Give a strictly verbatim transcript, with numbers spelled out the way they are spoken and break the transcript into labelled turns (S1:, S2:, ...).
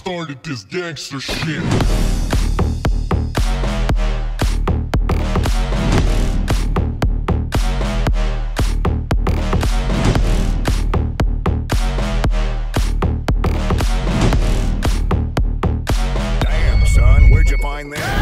S1: started this gangster shit.
S2: Damn, son, where'd you find that?